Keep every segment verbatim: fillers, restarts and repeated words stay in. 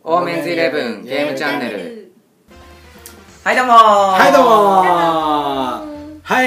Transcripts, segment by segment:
オーメンズイレブンゲームチャンネル。はいどうもー。 はいどうもー。はい。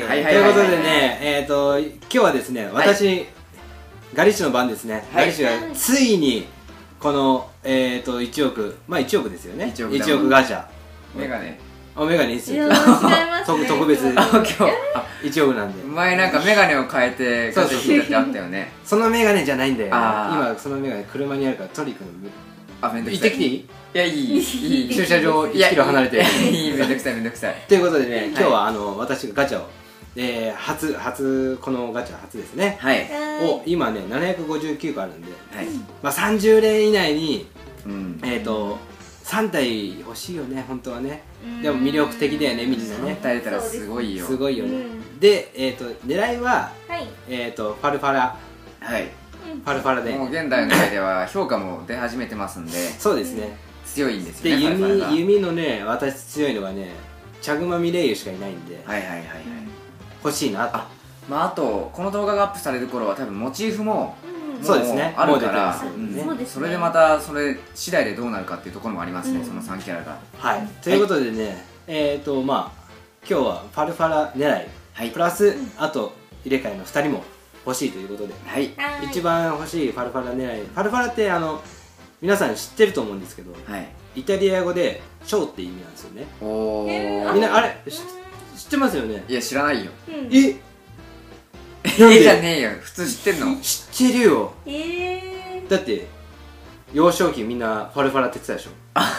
はいということでね、えっと今日はですね、私ガリッシュの番ですね。ガリッシュがついにこのえっといちおく、まあいちおくですよね。いちおくガチャ。 メガネ。 おメガネですよ。特特別今日いちおくなんで。 前なんかメガネを変えてガチャ引いたってあったよね。 そのメガネじゃないんだよ。今そのメガネ車にあるから取り行くの。 あ、めんどくさい。行ってきていい？ いや、いい、いい。 駐車場いちキロ離れて。 いい、めんどくさい、めんどくさい。 ということでね、今日はあの私がガチャを、えー、初初このガチャ初ですね。はい。を今ねななひゃくごじゅうきゅうこあるんで、まあさんじゅうれん以内にえっとさんたい欲しいよね本当はね。でも魅力的だよねみんなね。 さんたい出たらすごいよ。 すごいよね。でえっと狙いはえっとファルファラ。はい。ファルファラでもう現代の界では評価も出始めてますんで、そうですね、強いんですよね。 で弓弓のね私強いのがねチャグマミレイユしかいないんで、はいはいはいはい、欲しいなと。あ、 まああとこの動画がアップされる頃は多分モチーフもそうですねあるから、それでまたそれ次第でどうなるかっていうところもありますね、そのさんキャラが。はいということでね、えっとまあ今日はファルファラ狙いプラスあと入れ替えのふたりも欲しいということで、はい、一番欲しいファルファラ狙い。ファルファラってあの皆さん知ってると思うんですけど、はい、イタリア語で「ショー」って意味なんですよね。おー、みんなあれ知ってますよね？ いや知らないよ。 ええじゃねえよ、普通知ってんの？ 知ってるよ。えだって幼少期みんなファルファラって言ってたでしょ。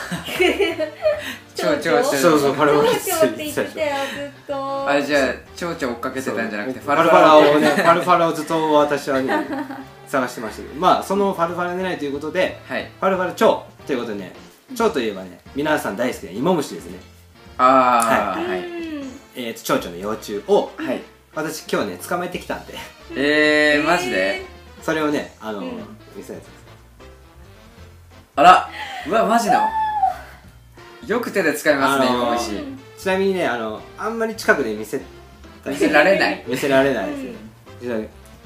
ちょうちょうそうそうファルファラって言ってたでしょ。あれじゃあちょうちょ追っかけてたんじゃなくてファルファラをねファルファラをずっと私はね探してましたけど、まあそのファルファラ狙いということでファルファラ蝶ということでね、蝶といえばね皆さん大好きな芋虫ですね。ああはい。えっと蝶々の幼虫を私今日ね捕まえてきたんで。 えーマジで？ それをねあの見せないと。 あら、うわマジのよく手で使いますね芋虫。 ちなみにねあのあんまり近くで見せ見せられない見せられないですね。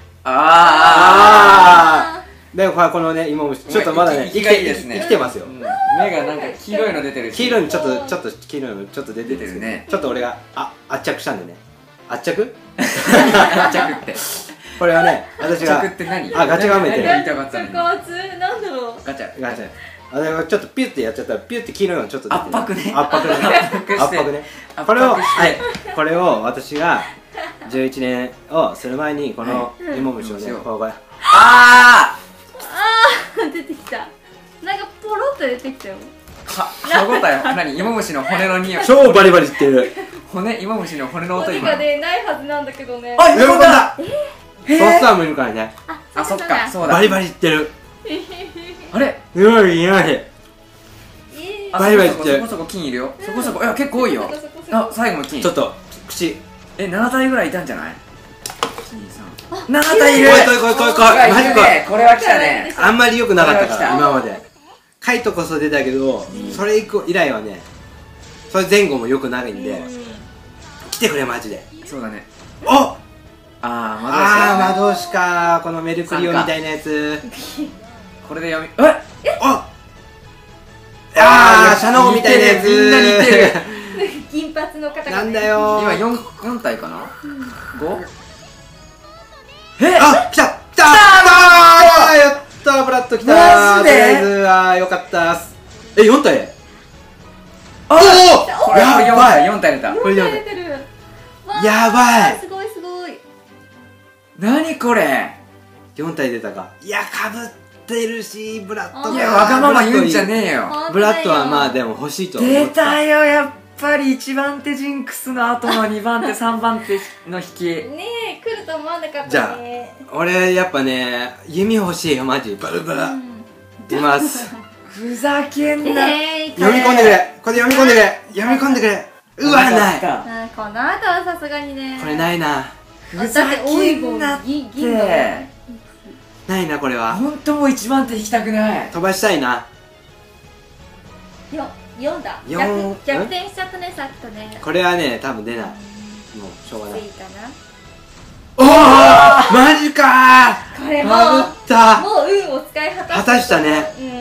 ああでもこのね芋虫ちょっとまだね生きてますよ。 目がなんか黄色いの出てるし、 黄色いのちょっとちょっと黄色いのちょっと出てるね。ちょっと俺があ圧着したんでね。圧着？ 圧着ってこれはね私が圧着って何？ あガチャがめてガチャガチャなんだろう。 ガチャガチャあれがちょっとピュッてやっちゃったらピュッて黄色いのちょっと出て圧迫ね圧迫ね圧迫ね。これをはいこれを私がじゅういちねんをする前にこの芋虫をねこうあああ出てきた。なんかポロッと出てきたよ。 歯応え何？芋虫の骨の匂い超バリバリしてる。 骨芋虫の骨の音今骨がねないはずなんだけどね。 あ喜んだ。 ソフトアームいるからね。 あそっかそうだバリバリいってる。 あれうまいいないバリバリいってる。そこそこ金いるよ。そこそこいや結構多いよ。あ最後の金ちょっと口えななたいぐらいいたんじゃない？ななたいいる。 こいこいこいこいこいマジこい。 これは来たね。 あんまり良くなかったから今までカイトこそ出たけどそれ以降以来はねそれ前後も良くないんで来てくれマジで。 そうだね。 おっああ魔導士かこのメルクリオみたいなやつ。 これで読みえっあああシャノーみたいなやつ。 みんな似てる。 金髪の方がなんだよ今よんたいかな。ごえあ来た来たーやったーブラッド来たー。とりあえずあよかったっす。えよんたいおおやばいよんたい出た。 これ出てる。 やばいすごいすごい。 何これよんたい出たか。いやかぶってるしブラッドいやわがまま言うんじゃねえよ。 ブラッドはまあでも欲しいと思った。 出たよやっぱりいちばん手ジンクスの後のにばん手さんばん手の引きねえ来ると思わなかったね。 じゃあ俺やっぱね弓欲しいよマジバルバラ出ますふざけんな。 読み込んでくれこれ読み込んでくれ読み込んでくれ。うわないこの後はさすがにねこれないな。 ふざけんなってないなこれは。 本当もういちばん手引きたくない。 飛ばしたいな。 よよんだ。 よん逆転しちゃったねさっきとね。 これはね多分出ない。もうしょうがない。 いいかな。 おおマジかー。 これもかぶった。 もう運を使い果た果たしたね。 うん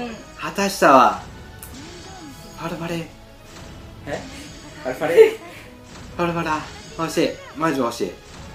果たしたわ。ファルファレえファルファレファルファラ欲しい、マジ欲しい。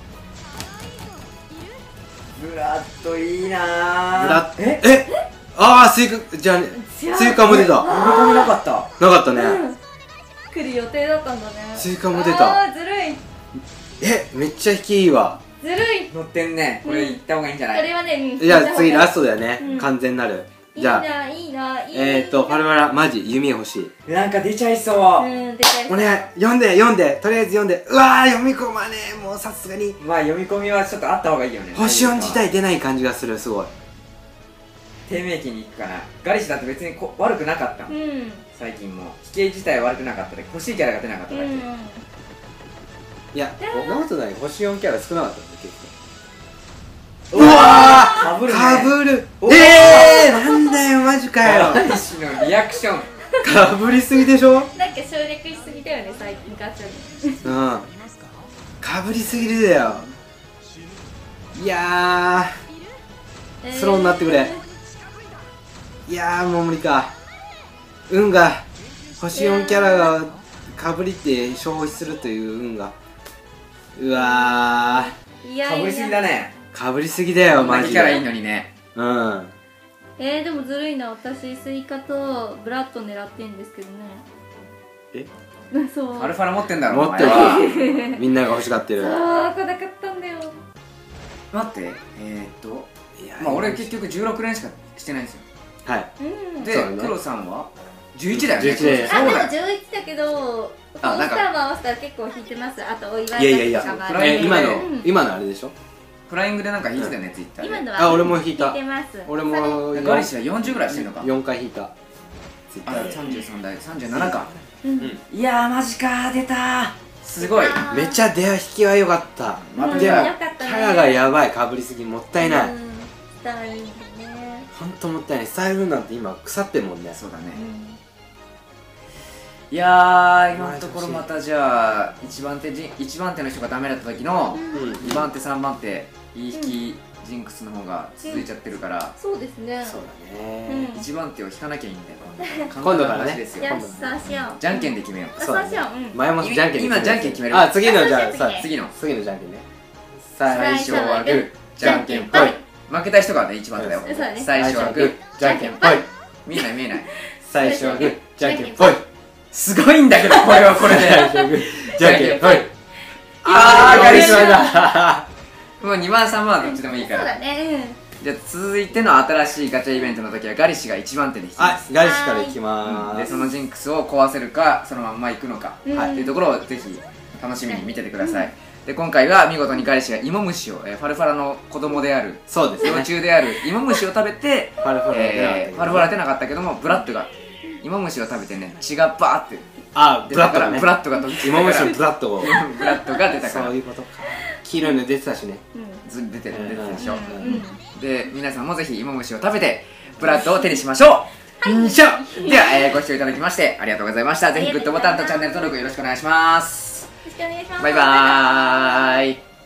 ブラッドいいなー。 ブラッええああ、スイカ、じゃあ、スイカも出た。 乗り込みなかった。 なかったね。 来る予定だったんだね。 スイカも出た。 あーずるいえ、めっちゃ引きいいわ。 ずるい。 乗ってんね。これ行った方がいいんじゃない？ それはね、 じゃあ次ラストだようね。 ん完全なる。 いいじゃあ、 な、いいな、いいな。 えーっと、ファルファラ、マジ、弓欲しい。 なんか出ちゃいそう。 うん、でかい。 お願い、読んで、読んで、とりあえず読んで。うわー、読み込まねえ、もうさすがに。 まあ読み込みはちょっとあった方がいいよね。 星よん自体出ない感じがする、すごい。 低迷期に行くかな。ガリシだって別にこ悪くなかったもん。 うん。 最近も飛型自体は悪くなかったで、欲しいキャラが出なかっただけ。 うん。 いや、そんなことない。星よんキャラ少なかったんだ、結構。うわーかぶるね。 かぶる。 おーえー、なんだよ、マジかよ。 ガリシのリアクション。 かぶりすぎでしょ。 なんか省略しすぎだよね、最近ガチャで。 うん。かぶりすぎるだよ。いやー、スローになってくれ。いやー、もう無理か。運が、星よんキャラがかぶりって消費するという運が。うわいやいや。 かぶりすぎだね。 ー、かぶりすぎだよ、マジで。 キャラいいのにね。 うん。 えー、でもずるいな。私スイカとブラッド狙ってんですけどね。 えそう。 アルファラ持ってんだろ。 持ってるお前は。 みんなが欲しがってる。 あー、来なかったんだよ。 待って、えーっと、 いやまあ俺結局じゅうろく連しかしてないんですよ。 はい。 うん。 で、 そうだね黒さんはじゅういちだよね。 じゅういちだよあ、でもそうだよ。 じゅういちだけど、モンスタあなんかーも合わせたら結構引いてます。あとお祝いいやいやいやとかもあるフライングでえ今のうん今のあれでしょ。 フライングでなんか引いてたよね、ツイッターで。 今のはあ俺も引いた引いてます。 俺もそガリシはよんじゅうぐらいしてんのか。 よんかい引いた。 あ、さんじゅうさんだい、さんじゅうななか。 れうんうんいやー、マジかー、出たー。すごい。 めっちゃ出引きは良かった。 またでもよかったねキャラがやばい。かぶりすぎもったいない。 うんしたらいいんだね。 ほんともったいない。スタイルなんて今腐ってんもんね。 そうだね。 うんいやー、今のところまたじゃあ、いちばん手じ、一番手の人がダメだった時のうんにばん手、さんばん手、いい引きジンクスの方が続いちゃってるから、 そうですね。 そうだうね。 んいちばん手を引かなきゃいいんだよ。 今度からね簡単な話ですよ。 よし、そうしよう。 じゃんけんで決めよう。 そうだそうしよう。うん前もじゃんけんで今じゃんけん決めるあ、次のじゃああさ次次の。 次のじゃんけんね。 最初はグー、じゃんけんぽい。負けた人がね、いちばん手だよそうだね。 最初はグー、 じゃんけんぽい。 見えない見えない。 最初はグー、じゃんけんぽい。 すごいんだけど、これはこれで。 最初はグー、じゃんけんぽい。 あー、ガリシーだ。もうにばんさんばんはどっちでもいいから。 そうだね。 じゃあ続いての新しいガチャイベントの時はガリシがいちばん手で引きまあ、 す。 ガリシからいきまで、 ーす。 そのジンクスを壊せるか、そのまんま行くのか、 うんはい、というところをぜひ楽しみに見ててください。で、今回は見事にガリシが芋虫を、えーファルファラの子供である、 そうですね。 幼虫である芋虫を食べて、 ファルファラ出なかったけどえーファルファラ出なかったけども、ブラッドが芋虫を食べてね、血がバーってあ、 出たから、 ブラッドがね。 ブラッドが飛び今までのブラッドを。 ブラッドが出たからそういうことか。黄色いの出てたしね。 うん。 ず出てる出てるでしょ、 うんうんで、皆さんもぜひ芋虫を食べてブラッドを手にしましょう。よいしょ。では、えーご視聴いただきましてありがとうございました。ぜひグッドボタンとチャンネル登録よろしくお願いします。 よろしくお願いします。 バイバーイ。